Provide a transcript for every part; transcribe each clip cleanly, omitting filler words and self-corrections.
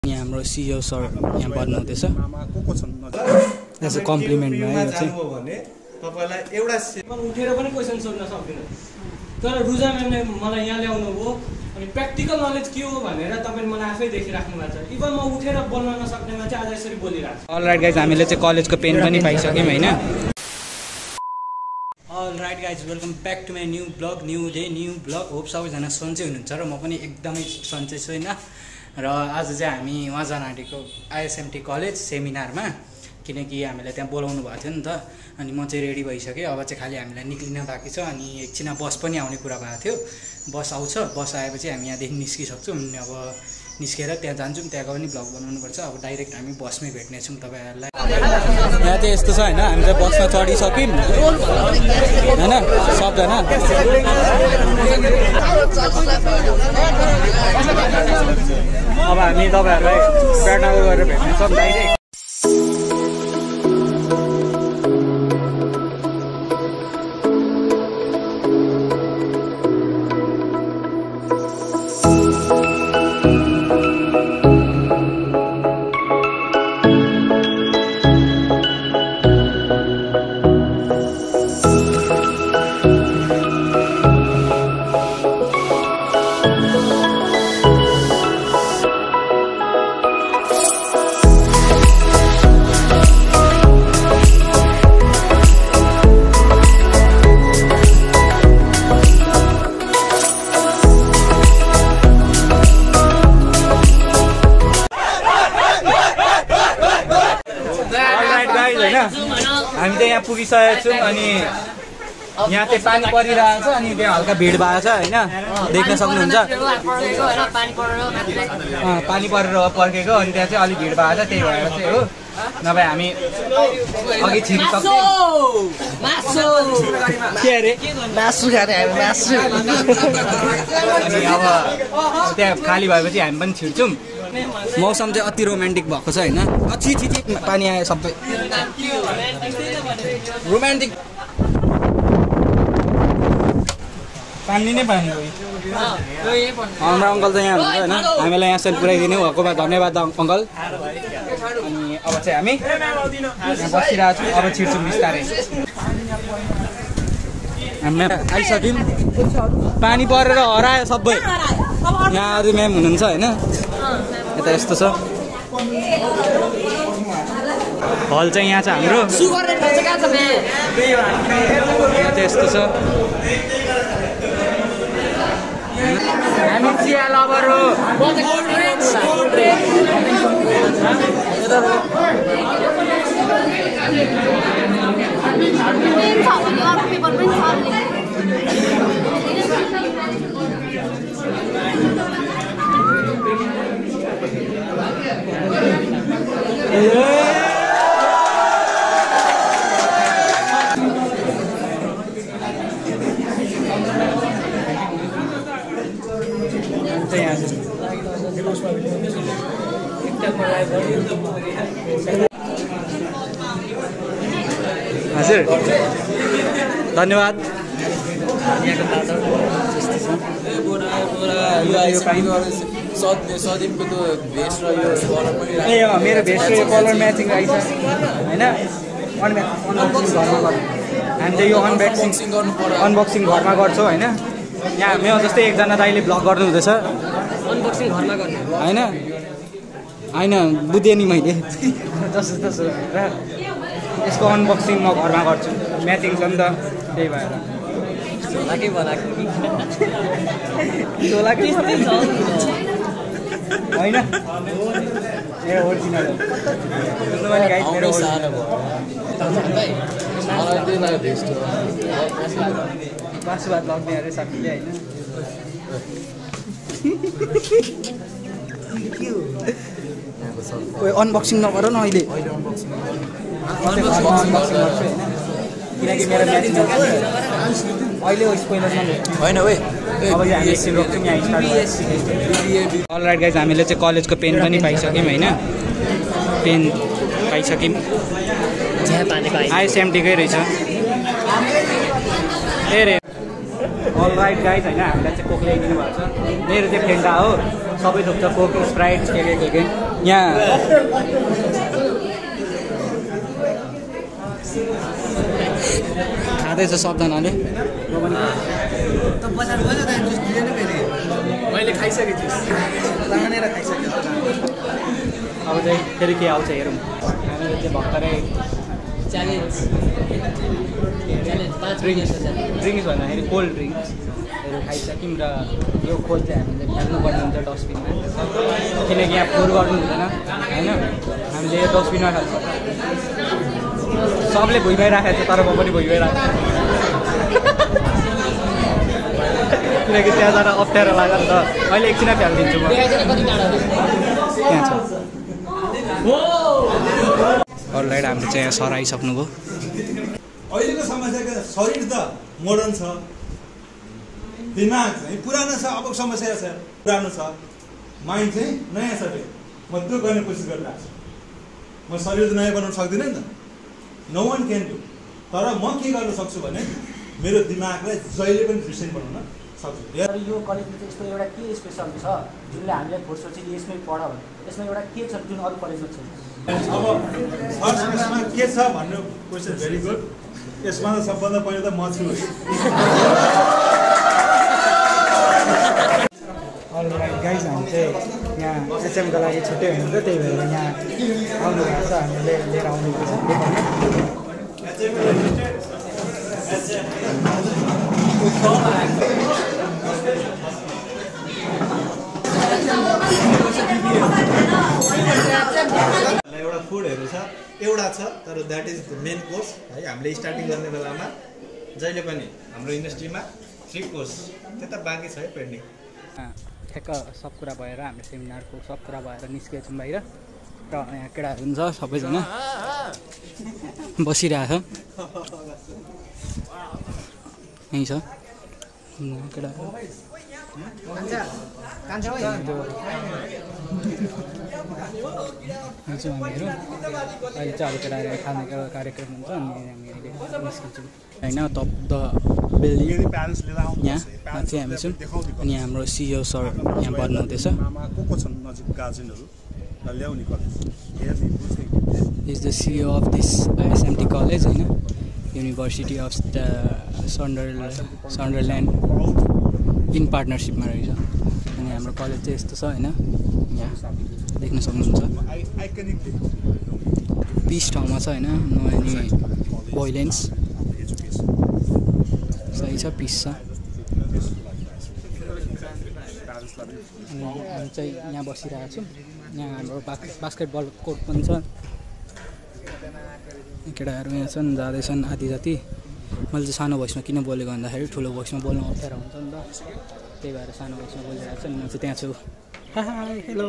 यहाँ हाम्रो CO sir यहाँ भन्नु हुँदैछ एज अ कम्प्लिमेन्टमा है यो भने तपाईलाई एउटा उठेर पनि क्वेशन सोध्न सक्दिन तर रुजा म्यामले मलाई यहाँ ल्याउनु भयो अनि प्र्याक्टिकल नलेज के हो भनेर तपाईले मलाई आफै देखिराख्नु भएको छ इभन म उठेर बोल्न नसक्नेमा चाहिँ आज यसरी बोलिरहेको छु अलराइट गाइज हामीले चाहिँ कलेजको पेन पनि पाइसक्यौँ हैन alright guys welcome back to my new day new blog hope सबैजना सन्चै हुनुहुन्छ र म पनि एकदमै सन्चै छु हैन र आज चाहिँ हामी वहाँ जान आँटेको ISMT कलेज सेमिनारमा किनकि हामीलाई त्यहाँ बोलाउनु भएको थियो नि त अनि म चाहिँ रेडी भइसकेँ अब चाहिँ खालि हामीलाई निक्लिन बाँकी छ अनि एकछिनमा बस पनि आउने कुरा भएको थियो बस आउँछ बस आएपछि हामी यहाँदेखि निस्किसक्छौँ अनि अब निस्केर त्यहाँ जान्छौँ त्यहाँको पनि भ्लग बनाउनुपर्छ अब डाइरेक्ट हामी बसमै भेट्नेछौँ तपाईँहरूलाई यहाँ चाहिँ यस्तो छ होइन हामी चाहिँ बसमा चढिसक्यौँ होइन सबजना अब हामी तपाईँहरूलाई विराटनगर गएर भेट्नेछौँ डाइरेक्ट हामी चाहिँ यहाँ पुगिसकेको छौँ अनि यहाँ चाहिँ पानी परिरहेको छ अनि त्यहाँ हल्का भिड भएको छ होइन देख्न सक्नुहुन्छ पानी परेर पर्खेको अनि त्यहाँ चाहिँ अलिक भिड भएको छ त्यही भएर चाहिँ हो नभए हामी अघि छिर्नु सक्छौँ के अरे मासु खाने हामी मासु अनि अब त्यहाँ खाली भएपछि हामी पनि छिर्छौँ मौसम चाहिँ अति रोमान्टिक भएको छ होइन छि पानी आयो सबै रोमान्टिक पानी नै पानी हाम्रो अङ्कल चाहिँ यहाँ हुन्छ होइन हामीलाई यहाँसम्म पुऱ्याइदिनु भएकोमा धन्यवाद अङ्कल अनि अब चाहिँ हामी यहाँ बसिरहेको छौँ अब छिर्छौँ बिस्तारै हामी आइसक्यौँ पानी परेर हरायो सबै यहाँ अरू म्याम हुनुहुन्छ होइन यता यस्तो छ हल चाहिँ यहाँ छ हाम्रो यहाँ चाहिँ यस्तो छ हामी चिया लभर हो हजुर धन्यवाद सदीपको त्यो भेस्ट र यो कलर पनि ए मेरो भेस्ट र यो कलर म्याचिङ रहेछ होइन अनबक्सिङ घरमा गर्नु हामी चाहिँ यो अनबक्सिङ घरमा गर्छौँ होइन यहाँ मेरो जस्तै एकजना दाइले भ्लग गर्नु हुँदैछ अनबक्सिङ घरमा गर्ने होइन होइन बुझेँ नि मैले जस्तो तसो र यसको अनबक्सिङ म घरमा गर्छु म्याचिङ छ नि त त्यही भएर झोलाकै बनाएको झोलाकै होइन मेरो ओरिजिनल मेरो बासु भात लग्ने अरे साथीले होइन अनबक्सिङ नगर न अहिले किनकि मेरो म्याचिङ अहिले स्पोइलर होइन है अब हामी एकछिन रोक्छौँ यहाँ स्टार्ट अलराइट गाइज हामीले चाहिँ कलेजको पेन पनि पाइसक्यौँ होइन पेन पाइसक्यौँ ISMTकै रहेछ ए रे अलराइट गाइज होइन हामीलाई चाहिँ कोक ल्याइदिनु भएको छ मेरो चाहिँ फेन्टा हो सबै थोक छ कोक स्प्राइट के यहाँ खाँदैछ सबजनाले मैले खाइसकेँ जुस तानेर खाइसकेँ अब चाहिँ फेरि के आउँछ हेरौँ हामीले चाहिँ भर्खरै च्यालेन्ज 5 ड्रिङ्क्स भन्दाखेरि कोल्ड ड्रिङ्क्सहरू खाइसक्यौँ र यो खोज चाहिँ हामीले फ्याल्नुपर्ने हुन्छ डस्टबिनमा किनकि यहाँ फोहोर गर्नु हुँदैन होइन हामीले यो डस्टबिनमा खाल्छ सबले भुइँमै राखेको छ तर म पनि भुइँमै राखेको किनकि त्यहाँ जान अप्ठ्यारो लाग्यो नि त अहिले एकछिनै फ्यालिदिन्छु म त्यहाँ छ अरूलाई हामीले चाहिँ यहाँ सर आइसक्नुभयो अहिलेको समस्या के शरीर त मोडर्न छ दिमाग चाहिँ पुरानो छ अब समस्या छ पुरानो छ माइन्ड चाहिँ नयाँ छ म त्यो गर्ने कोसिस गरिरहेको छु म शरीर त नयाँ बनाउन सक्दिनँ नि त नो वान क्यान डु तर म के गर्न सक्छु भने मेरो दिमागलाई जहिले पनि रिसेन्ट बनाउन सक्छु तर यो कलेजमा चाहिँ यस्तो एउटा के स्पेसल छ जुनले हामीलाई फोर्स गर्छ कि यसमै पढ यसमा एउटा के छ जुन अरू कलेजमा छैन अब फर्स्ट के छ भन्ने क्वेसन भेरी गुड यसमा त सबभन्दा पहिला त म छु गाइज हामी चाहिँ यहाँ एचएमको लागि छुट्टै हुनुहुन्छ त्यही भएर यहाँ आउनु भएको छ हामीले लिएर आउनु एउटा फुडहरू छ एउटा छ तर that is the main course है हामीले स्टार्टिङ गर्ने बेलामा जहिले पनि हाम्रो इन्डस्ट्रीमा 3 कोर्स त्यता बाँकी छ है पेन्डिङ ठ्याक्क सब कुरा भएर हाम्रो सेमिनारको सब कुरा भएर निस्केछौँ बाहिर र यहाँ केटाहरू हुन्छ सबैजना बसिरहेको छ यहीँ छ केटाहरू हामीहरू अहिले चाहिँ अब केटाहरू खाने कार्यक्रम हुन्छ अनि हामी अहिले निस्किन्छौँ होइन टप द बिल्डिङ यहाँ चाहिँ हामी छौँ अनि हाम्रो सिइओ सर यहाँ बन्नु हुँदैछ is the CEO of this ISMT college होइन युनिभर्सिटी अफ sunderland इन पार्टनरसिपमा रहेछ अनि हाम्रो कलेज चाहिँ यस्तो छ होइन यहाँ देख्न सक्नुहुन्छ पिस ठाउँमा छ होइन नो एनी भोइलेन्स सही छ पिस छ अनि हामी चाहिँ यहाँ बसिरहेको छौँ यहाँ हाम्रो बास्केटबल कोर्ट पनि छ केटाहरू यहाँ छन् जाँदैछन् आधी जति मैले चाहिँ सानो भोइसमा किन बोलेको भन्दाखेरि ठुलो भोइसमा बोल्नु अप्ठ्यारो हुन्छ नि त त्यही भएर सानो भोइसमा बोलिरहेको छु नि म चाहिँ त्यहाँ छु हेलो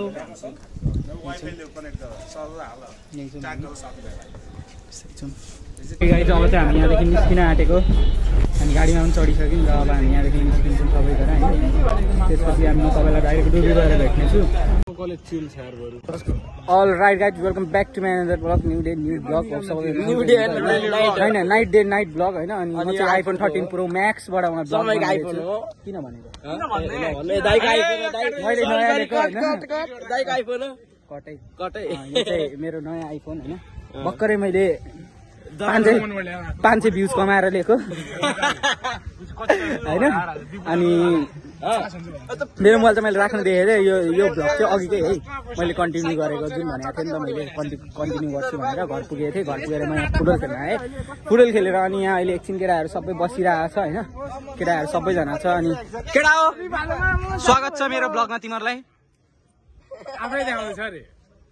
गाडी चाहिँ अब चाहिँ हामी यहाँदेखि निस्किन आँटेको अनि गाडीमा पनि चढिसक्यौँ र अब हामी यहाँदेखि निस्किन्छौँ सबैजना होइन त्यसपछि हामी म तपाईँलाई डाइरेक्ट डुबी गएर भेट्नेछु alright guys welcome back to my another blog new day new blog होइन नाइट डे नाइट ब्लग होइन अनि म चाहिँ आइफोन 13 प्रो म्याक्सबाट किन भनेको मैले नयाँ लिएको होइन कटै यो चाहिँ मेरो नयाँ आइफोन होइन भर्खरै मैले 500 भ्युज कमाएर लिएको होइन अनि मेरो मोबाइल चाहिँ मैले राख्न देखेँ अरे यो भ्लग चाहिँ अघिकै है मैले कन्टिन्यू गरेको जुन भनेको थिएँ नि त मैले कन्टिन्यू गर्छु भनेर घर पुगेको थिएँ घर पुगेर म यहाँ फुटबल खेल्न आएँ फुटबल खेलेर अनि यहाँ अहिले एकछिन केटाहरू सबै बसिरहेको छ होइन केटाहरू सबैजना छ अनि केटा हो स्वागत छ मेरो ब्लगमा तिमीहरूलाई आफै देखाउँदैछ अरे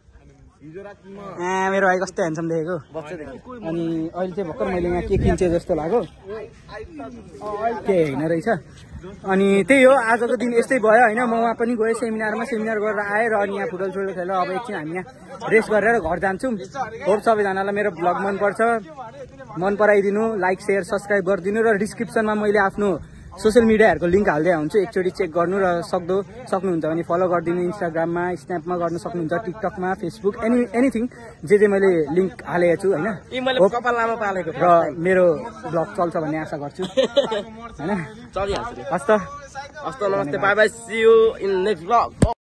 मेरो भाइ कस्तो ह्यान्डसम देखेको अनि अहिले चाहिँ भर्खर मैले यहाँ के किन्छे जस्तो लाग्यो के होइन रहेछ अनि त्यही हो आजको दिन यस्तै भयो होइन म वहाँ पनि गएँ सेमिनार गरेर आएँ र अनि यहाँ फुटबल खेलेर अब एकछिन हामी यहाँ रेस्ट गरेर घर जान्छौँ होप सबैजनालाई मेरो ब्लग मनपर्छ मन पराइदिनु लाइक सेयर सब्सक्राइब गरिदिनु र डिस्क्रिप्सनमा मैले आफ्नो सोसियल मिडियाहरूको लिङ्क हाल्दै हुन्छु एकचोटि चेक गर्नु र सक्नुहुन्छ भने फलो गरिदिनु इन्स्टाग्राममा स्न्यापमा गर्न सक्नुहुन्छ टिकटकमा फेसबुक एनिथिङ जे मैले लिङ्क हालेको छु होइन र मेरो ब्लग चल्छ भन्ने आशा गर्छु होइन चलिहाल्छ हस्त नमस्ते bye bye see you in next blog